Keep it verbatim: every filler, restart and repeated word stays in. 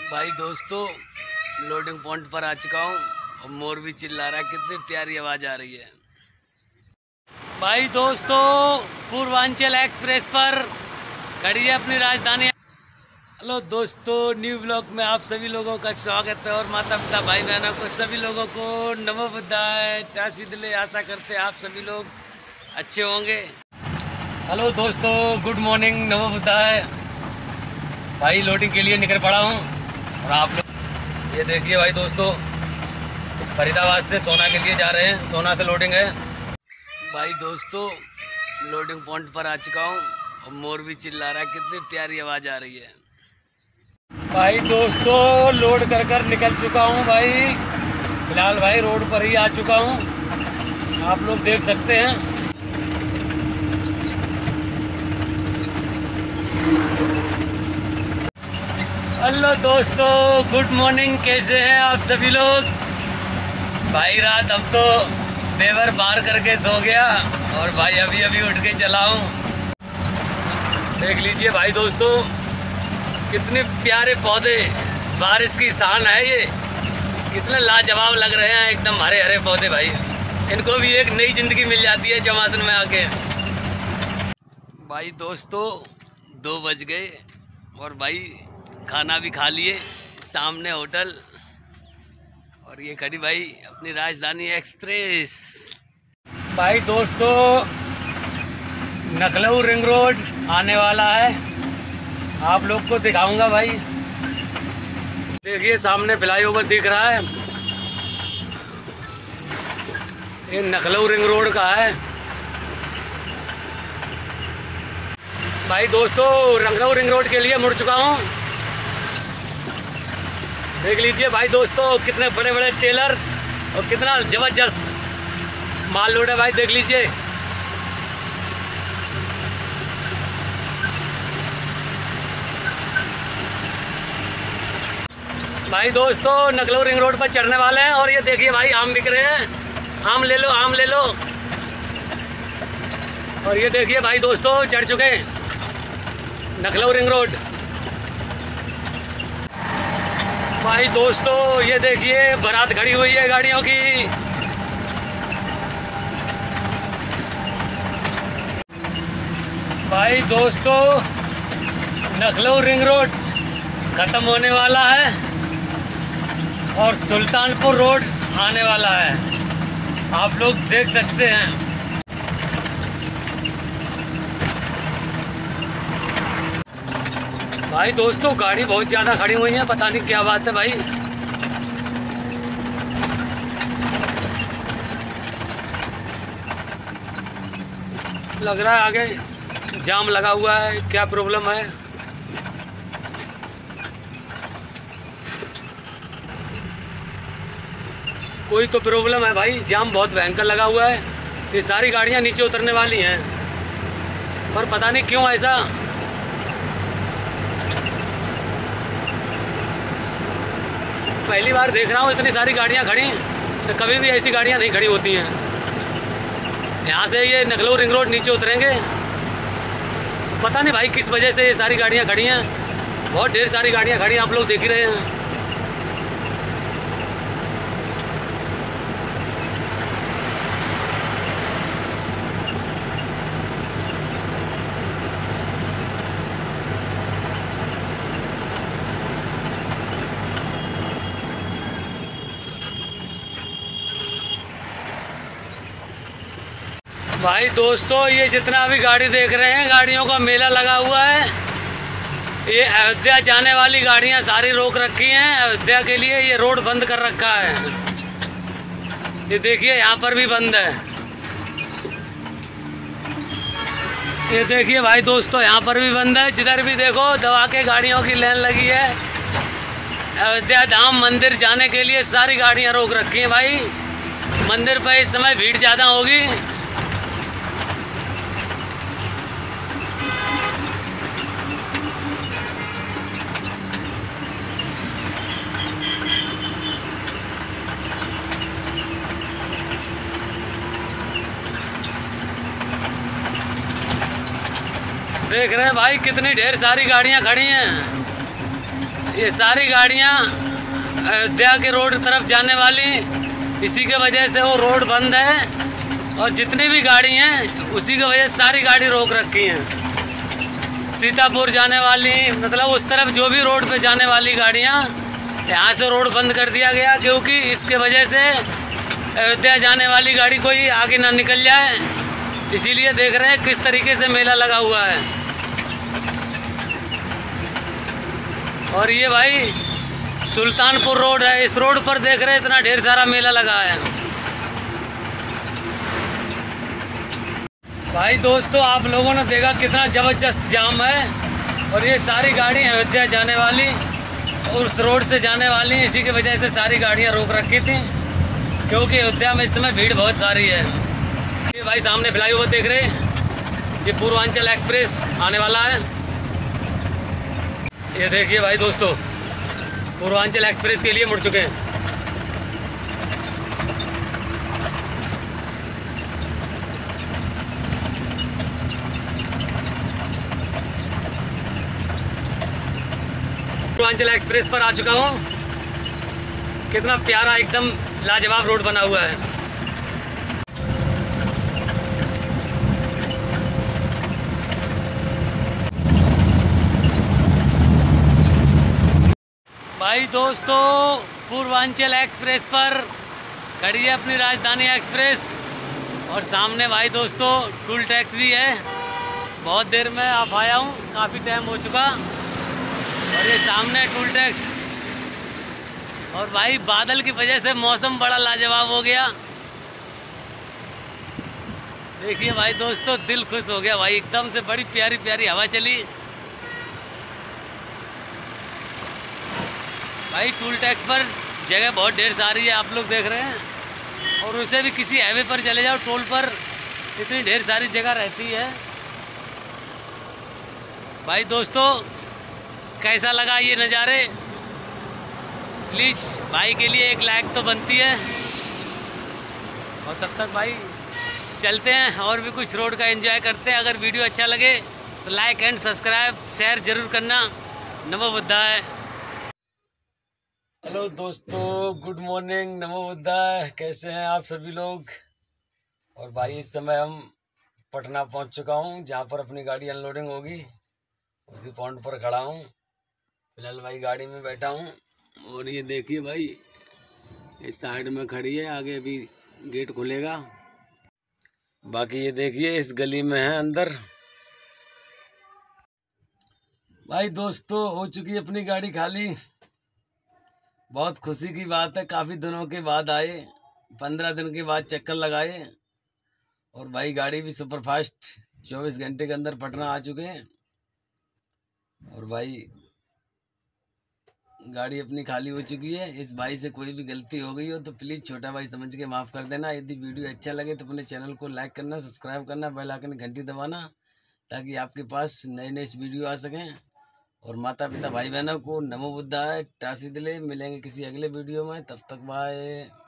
भाई दोस्तों, loading point पर आ चुका हूँ और मोर भी चिल्ला रहा है। कितनी प्यारी आवाज़ आ रही है। भाई दोस्तों, पूर्वांचल एक्सप्रेस पर खड़ी है अपनी राजधानी। हेलो दोस्तों, न्यू ब्लॉग में आप सभी लोगों का स्वागत है और माता पिता भाई बहनों को सभी लोगों को नमो बुद्धाय टास विदले। आशा करते हैं आप सभी लोग अच्छे होंगे। हेलो दोस्तों, गुड मॉर्निंग, नमो बुद्धाय। भाई लोडिंग के लिए निकल पड़ा हूँ और आप लोग ये देखिए। भाई दोस्तों, फरीदाबाद से सोना के लिए जा रहे हैं। सोना से लोडिंग है। भाई दोस्तों, लोडिंग पॉइंट पर आ चुका हूँ और मोर भी चिल्ला रहा है। कितनी प्यारी आवाज़ आ रही है। भाई दोस्तों, लोड कर कर निकल चुका हूँ। भाई फिलहाल भाई रोड पर ही आ चुका हूँ, आप लोग देख सकते हैं। हेलो दोस्तों, गुड मॉर्निंग। कैसे हैं आप सभी लोग। भाई रात अब तो बेवर पार करके सो गया और भाई अभी अभी उठ के चला हूँ। देख लीजिए भाई दोस्तों, कितने प्यारे पौधे, बारिश की शान है ये। कितने लाजवाब लग रहे हैं, एकदम हरे हरे पौधे। भाई इनको भी एक नई जिंदगी मिल जाती है चौमासन में आके। भाई दोस्तों, दो बज गए और भाई खाना भी खा लिए सामने होटल। और ये खड़ी भाई अपनी राजधानी एक्सप्रेस। भाई दोस्तों, लखनऊ रिंग रोड आने वाला है, आप लोग को दिखाऊंगा। भाई देखिए, सामने फ्लाईओवर दिख रहा है, ये लखनऊ रिंग रोड का है। भाई दोस्तों, लखनऊ रिंग रोड के लिए मुड़ चुका हूँ। देख लीजिए भाई दोस्तों, कितने बड़े बड़े टेलर और कितना जबरदस्त माल लोड है। भाई देख लीजिए। भाई दोस्तों, लखनऊ रिंग रोड पर चढ़ने वाले हैं और ये देखिए भाई आम बिक रहे हैं। आम ले लो, आम ले लो। और ये देखिए भाई दोस्तों, चढ़ चुके हैं लखनऊ रिंग रोड। भाई दोस्तों, ये देखिए बारात खड़ी हुई है गाड़ियों की। भाई दोस्तों, लखनऊ रिंग रोड ख़त्म होने वाला है और सुल्तानपुर रोड आने वाला है, आप लोग देख सकते हैं। भाई दोस्तों, गाड़ी बहुत ज़्यादा खड़ी हुई है, पता नहीं क्या बात है। भाई लग रहा है आगे जाम लगा हुआ है, क्या प्रॉब्लम है। कोई तो प्रॉब्लम है भाई, जाम बहुत भयंकर लगा हुआ है। ये सारी गाड़ियां नीचे उतरने वाली हैं पर पता नहीं क्यों ऐसा। पहली बार देख रहा हूँ इतनी सारी गाड़ियाँ खड़ी, तो कभी भी ऐसी गाड़ियाँ नहीं खड़ी होती हैं। यहाँ से ये लखनऊ रिंग रोड नीचे उतरेंगे, पता नहीं भाई किस वजह से ये सारी गाड़ियाँ खड़ी हैं। बहुत ढेर सारी गाड़ियाँ खड़ी हैं, आप लोग देख ही रहे हैं। भाई दोस्तों, ये जितना भी गाड़ी देख रहे हैं, गाड़ियों का मेला लगा हुआ है। ये अयोध्या जाने वाली गाड़ियां सारी रोक रखी हैं अयोध्या के लिए। ये रोड बंद कर रखा है, ये देखिए यहाँ पर भी बंद है। ये देखिए भाई दोस्तों, यहाँ पर भी बंद है। जिधर भी देखो दबा के गाड़ियों की लाइन लगी है। अयोध्या धाम मंदिर जाने के लिए सारी गाड़ियाँ रोक रखी हैं। भाई मंदिर पर इस समय भीड़ ज़्यादा होगी। देख रहे हैं भाई, कितनी ढेर सारी गाड़ियां खड़ी हैं। ये सारी गाड़ियाँ अयोध्या के रोड तरफ जाने वाली, इसी के वजह से वो रोड बंद है। और जितनी भी गाड़ी हैं उसी की वजह से सारी गाड़ी रोक रखी हैं। सीतापुर जाने वाली, मतलब उस तरफ जो भी रोड पे जाने वाली गाड़ियाँ, यहाँ से रोड बंद कर दिया गया, क्योंकि इसके वजह से अयोध्या जाने वाली गाड़ी कोई आगे ना निकल जाए। इसीलिए देख रहे हैं किस तरीके से मेला लगा हुआ है। और ये भाई सुल्तानपुर रोड है, इस रोड पर देख रहे हैं इतना ढेर सारा मेला लगा है। भाई दोस्तों, आप लोगों ने देखा कितना ज़बरदस्त जाम है। और ये सारी गाड़ी अयोध्या जाने वाली और उस रोड से जाने वाली, इसी की वजह से सारी गाड़ियाँ रोक रखी थी, क्योंकि अयोध्या में इस समय भीड़ बहुत सारी है। ये भाई सामने फ्लाईओवर देख रहे हैं, ये पूर्वांचल एक्सप्रेस आने वाला है। ये देखिए भाई दोस्तों, पूर्वांचल एक्सप्रेस के लिए मुड़ चुके हैं। पूर्वांचल एक्सप्रेस पर आ चुका हूँ। कितना प्यारा एकदम लाजवाब रोड बना हुआ है। भाई दोस्तों, पूर्वांचल एक्सप्रेस पर खड़ी है अपनी राजधानी एक्सप्रेस, और सामने भाई दोस्तों टोल टैक्स भी है। बहुत देर में आप आया हूँ, काफ़ी टाइम हो चुका, और ये सामने टोल टैक्स। और भाई बादल की वजह से मौसम बड़ा लाजवाब हो गया। देखिए भाई दोस्तों, दिल खुश हो गया भाई, एकदम से बड़ी प्यारी प्यारी हवा चली। भाई टोल टैक्स पर जगह बहुत ढेर सारी है, आप लोग देख रहे हैं। और उसे भी किसी हाईवे पर चले जाओ, टोल पर इतनी ढेर सारी जगह रहती है। भाई दोस्तों, कैसा लगा ये नज़ारे? प्लीज़ भाई के लिए एक लाइक तो बनती है। और तब तक भाई चलते हैं और भी कुछ रोड का एंजॉय करते हैं। अगर वीडियो अच्छा लगे तो लाइक एंड सब्सक्राइब शेयर ज़रूर करना। नमो बुद्धाय। हेलो दोस्तों, गुड मॉर्निंग, नमो बुद्धाय। कैसे हैं आप सभी लोग? और भाई इस समय हम पटना पहुंच चुका हूं, जहां पर अपनी गाड़ी अनलोडिंग होगी। उसी पॉइंट पर खड़ा हूं। फिलहाल भाई गाड़ी में बैठा हूं। और ये देखिए भाई, इस साइड में खड़ी है, आगे अभी गेट खुलेगा। बाकी ये देखिए इस गली में है अंदर। भाई दोस्तों, हो चुकी है अपनी गाड़ी खाली। बहुत खुशी की बात है, काफ़ी दिनों के बाद आए, पंद्रह दिन के बाद चक्कर लगाए। और भाई गाड़ी भी सुपर फास्ट चौबीस घंटे के अंदर पटना आ चुके हैं। और भाई गाड़ी अपनी खाली हो चुकी है। इस भाई से कोई भी गलती हो गई हो तो प्लीज़ छोटा भाई समझ के माफ़ कर देना। यदि वीडियो अच्छा लगे तो अपने चैनल को लाइक करना, सब्सक्राइब करना, बेल आइकन घंटी दबाना, ताकि आपके पास नए नए वीडियो आ सकें। और माता पिता भाई बहनों को नमो बुद्धाय, टासी दिले। मिलेंगे किसी अगले वीडियो में, तब तक बाय।